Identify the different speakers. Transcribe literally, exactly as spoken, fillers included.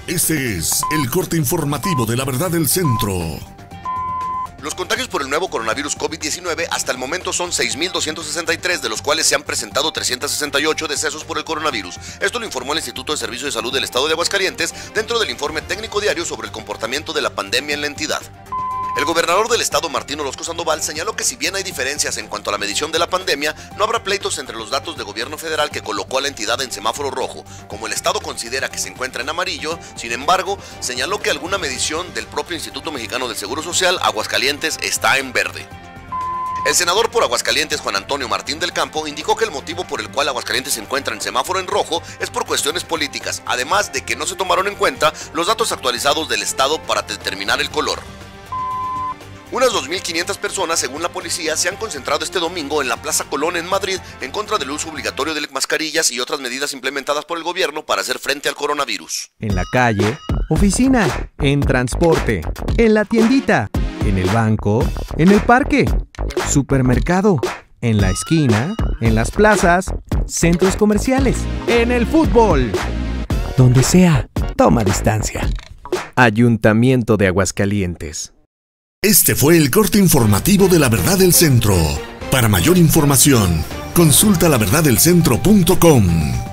Speaker 1: Este es el corte informativo de La Verdad del Centro.
Speaker 2: Los contagios por el nuevo coronavirus COVID diecinueve hasta el momento son seis mil doscientos sesenta y tres, de los cuales se han presentado trescientos sesenta y ocho decesos por el coronavirus. Esto lo informó el Instituto de Servicios de Salud del Estado de Aguascalientes dentro del informe técnico diario sobre el comportamiento de la pandemia en la entidad. El gobernador del estado, Martín Orozco Sandoval, señaló que si bien hay diferencias en cuanto a la medición de la pandemia, no habrá pleitos entre los datos de gobierno federal que colocó a la entidad en semáforo rojo, como el estado considera que se encuentra en amarillo. Sin embargo, señaló que alguna medición del propio Instituto Mexicano del Seguro Social, Aguascalientes está en verde. El senador por Aguascalientes, Juan Antonio Martín del Campo, indicó que el motivo por el cual Aguascalientes se encuentra en semáforo en rojo es por cuestiones políticas, además de que no se tomaron en cuenta los datos actualizados del estado para determinar el color. Unas dos mil quinientas personas, según la policía, se han concentrado este domingo en la Plaza Colón en Madrid en contra del uso obligatorio de mascarillas y otras medidas implementadas por el gobierno para hacer frente al coronavirus.
Speaker 3: En la calle, oficina, en transporte, en la tiendita, en el banco, en el parque, supermercado, en la esquina, en las plazas, centros comerciales, en el fútbol. Donde sea, toma distancia. Ayuntamiento de Aguascalientes.
Speaker 1: Este fue el corte informativo de La Verdad del Centro. Para mayor información, consulta la verdad del centro punto com.